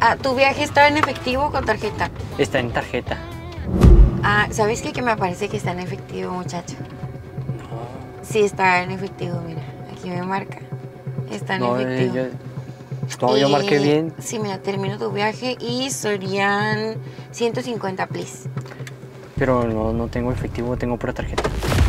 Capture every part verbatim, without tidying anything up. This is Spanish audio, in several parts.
Ah, ¿tu viaje está en efectivo o con tarjeta? Está en tarjeta. Ah, ¿sabes qué? Que me parece que está en efectivo, muchacho. No. Sí, está en efectivo, mira. Aquí me marca. Está en No, efectivo. yo, no, yo marqué bien. Sí, mira, termino tu viaje y serían ciento cincuenta, please. Pero no, no tengo efectivo, tengo pura tarjeta.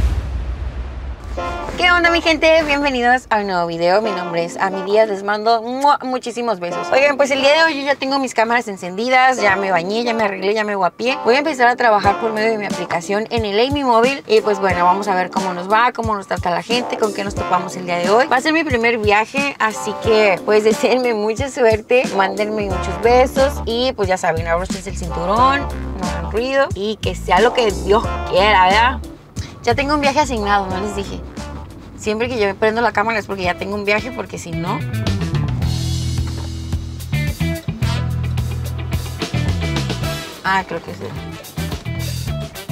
¿Qué onda, mi gente? Bienvenidos a un nuevo video. Mi nombre es Ami Díaz, les mando muchísimos besos. Oigan, pues el día de hoy yo ya tengo mis cámaras encendidas, ya me bañé, ya me arreglé, ya me guapié. Voy a empezar a trabajar por medio de mi aplicación en el Amy Móvil. Y pues bueno, vamos a ver cómo nos va, cómo nos trata la gente, con qué nos topamos el día de hoy. Va a ser mi primer viaje, así que pues deseenme mucha suerte, mándenme muchos besos y pues ya saben, abróchense el cinturón, no hagan ruido y que sea lo que Dios quiera, ¿verdad? Ya tengo un viaje asignado, no les dije. Siempre que yo prendo la cámara es porque ya tengo un viaje, porque si no... Ah, creo que sí.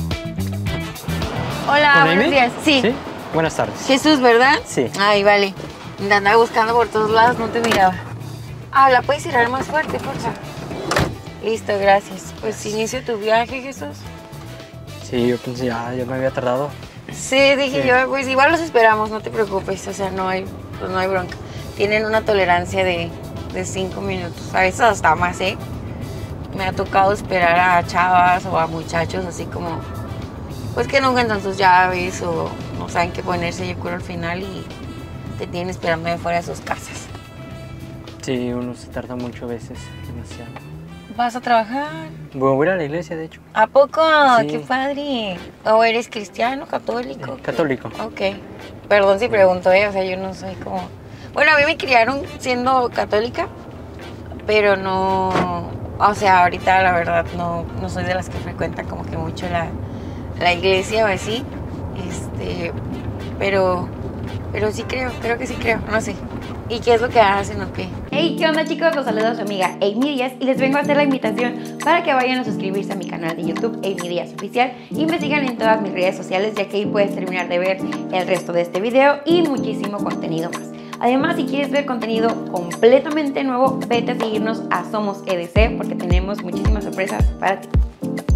Hola, buenos Amy? días. Sí. Sí. Buenas tardes. Jesús, ¿verdad? Sí. Ay, vale. Me andaba buscando por todos lados, no te miraba. Ah, ¿la puedes cerrar más fuerte, por favor? Listo, gracias. Pues inicio tu viaje, Jesús. Sí, yo pensé, ya, ya me había tardado. Sí, dije Sí. yo, pues igual los esperamos, no te preocupes, o sea, no hay, pues no hay bronca. Tienen una tolerancia de, de cinco minutos, a veces hasta más, ¿eh? Me ha tocado esperar a chavas o a muchachos así como, pues que no encuentran sus llaves o no saben qué ponerse, yo creo al final y te tienen esperando de fuera de sus casas. Sí, uno se tarda mucho a veces, demasiado. ¿Vas a trabajar? Bueno, voy a ir a la iglesia, de hecho. ¿A poco? Sí. ¡Qué padre! ¿O eres cristiano, católico? Eh, católico. Ok. Perdón si pregunto, ¿eh? O sea, yo no soy como... Bueno, a mí me criaron siendo católica, pero no... O sea, ahorita la verdad no, no soy de las que frecuentan como que mucho la, la iglesia o así. Este... Pero... Pero sí creo, creo que sí creo, no sé. ¿Y qué es lo que hacen o qué? Hey, ¿qué onda, chicos? Los saluda su amiga Amy Díaz y les vengo a hacer la invitación para que vayan a suscribirse a mi canal de YouTube Amy Díaz Oficial y me sigan en todas mis redes sociales, ya que ahí puedes terminar de ver el resto de este video y muchísimo contenido más. Además, si quieres ver contenido completamente nuevo, vete a seguirnos a Somos E D C porque tenemos muchísimas sorpresas para ti.